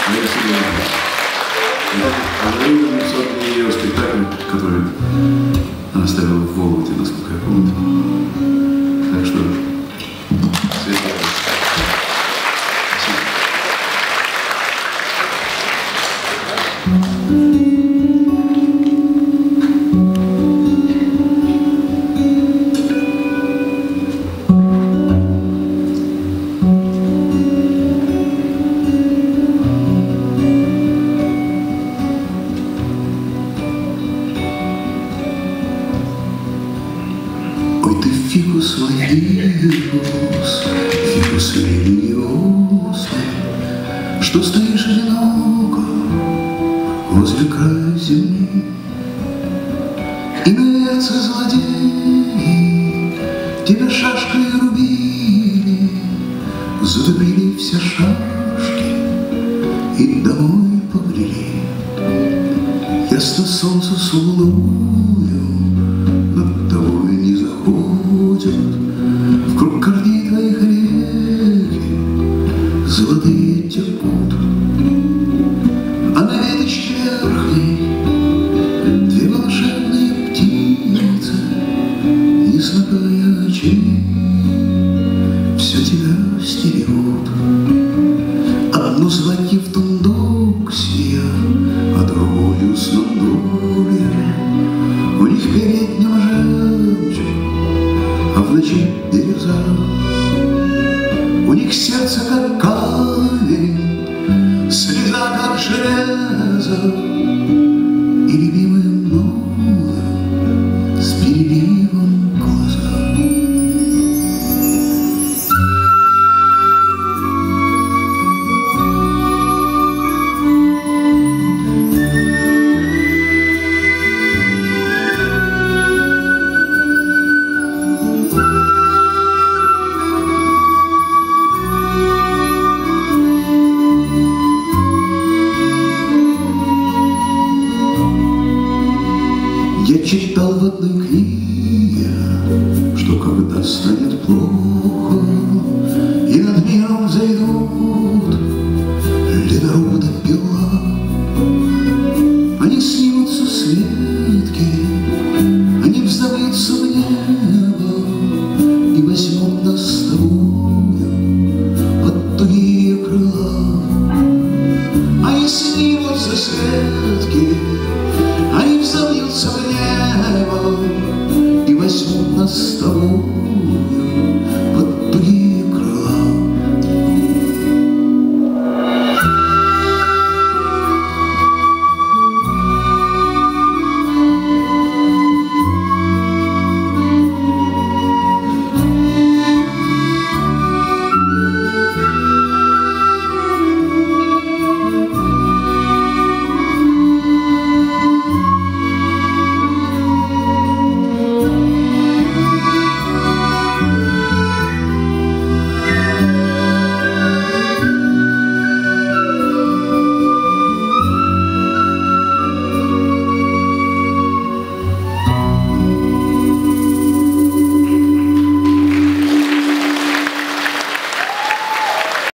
Она написала ее спектакль, который она ставила в Вологде, насколько я помню. Так что светлая. Ой, ты фикус ловилус, фикус религиозный, что стоишь одиноко возле края земли. И навец и злодеи тебя шашкой рубили, затопили все шашки и домой побрели. Ясно солнце с луною над тобой не заходят, вкруг корней твоих реки золотые текут, а на веточке верхней две волшебные птицы, не смыкая очей, все тебя стерегут. Одну звонки в Тундуксия, а другую с Монголии. У них перед днем жемчуг, а в ночи бирюза. У них сердце как камень, слеза как железо, и любимая мною с переливом глаза. Я читал в одной книге, что когда станет плохо и над миром зайдут ледорубы до пила, они снимутся с ветки, они взовьются в небо и возьмут нас с тобою под тугие крыла. Они снимутся с ветки, они взовьются в небо и возьмут нас с тобой